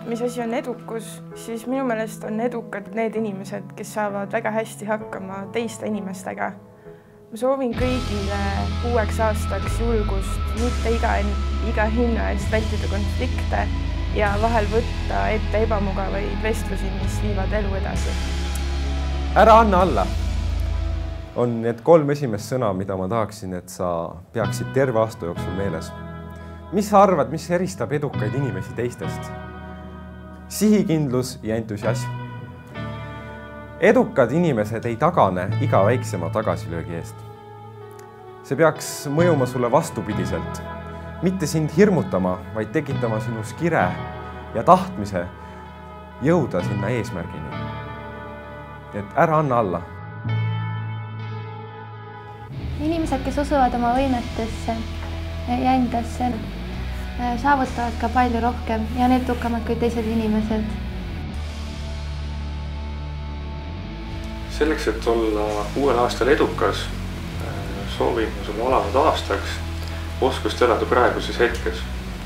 mis asi on edukus, siis minu meelest on edukad need inimesed, kes saavad väga hästi hakkama teiste inimestega. Ma soovin kõigile uueks aastaks julgust mitte iga hinna eest vältida konflikte ja vahel võtta ette ebamugavaid vestlusi, mis viivad elu edasi. Ära anna alla on need 3 esimest sõna, mida ma tahaksin, et sa peaksid terve aasta jooksul meeles. Mis sa arvad, mis eristab edukaid inimesi teistest? Sihikindlus ja entusiasm. Edukad inimesed ei tagane iga väiksema tagasilöögi eest. See peaks mõjuma sulle vastupidiselt, mitte sind hirmutama, vaid tekitama sinus kire ja tahtmise jõuda sinna eesmärgini. Et ära anna alla. Inimesed, kes usuvad oma võimetesse ja endasse, saavutavad ka palju rohkem ja on edukamad kui teised inimesed. Selleks, et olla uuel aastal edukas, soovin sulle alanud aastaks oskust elada praeguses hetkes.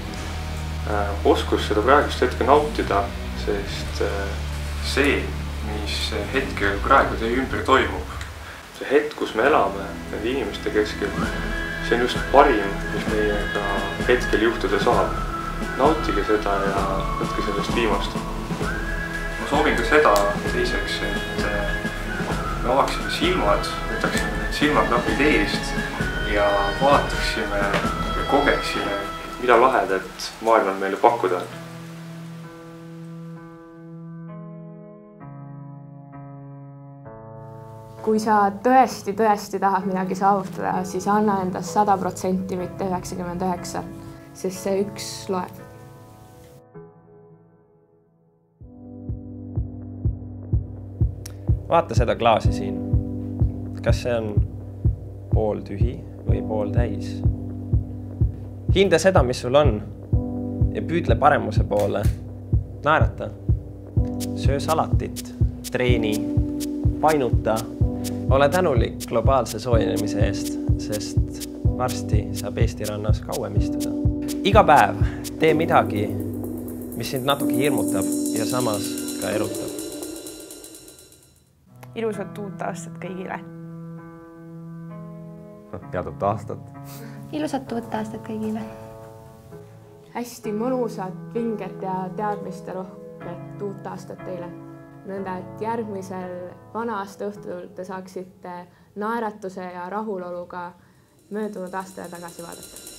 Oskus seda praegust hetke nautida, sest see, mis hetkel praegu teie ümber toimub, see hetk, kus me elame nende inimeste keskel, see on just parim, mis meiega hetkel juhtuda saab. Nautige seda ja võtke sellest viimast. Ma soovin ka seda teiseks, et me avaksime silmad, võtaksime need silmaklapid eest ja vaataksime ja kogeksime, mida lahedat maailmal meile pakkuda. Kui sa tõesti tahad midagi saavutada, siis anna endast 100%, mitte 99%, sest see üks loeb. Vaata seda klaasi siin. Kas see on pool tühi või pool täis? Hinda seda, mis sul on ja püüdle paremuse poole. Naerata. Söö salatit, treeni, painuta. Ole tänulik globaalse soojenemise eest, sest varsti saab Eesti rannas kauem istuda. Iga päev tee midagi, mis sind natuke hirmutab ja samas ka erutab. Ilusat uut aastat kõigile. Head uut aastat. Ilusat uut aastat kõigile. Hästi mõnusat, vinget ja teadmiste rohket uut aastat teile. Nõnda, et järgmisel vana aasta õhtul te saaksite naeratuse ja rahuloluga möödunud aastale tagasi vaadata.